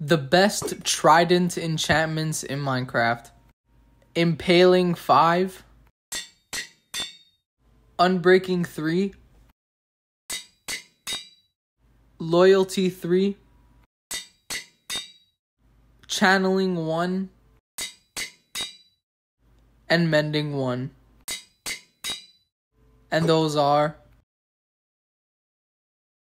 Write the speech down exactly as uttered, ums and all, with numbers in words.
The best Trident enchantments in Minecraft. Impaling five. Unbreaking three. Loyalty three. Channeling one. And Mending one. And those are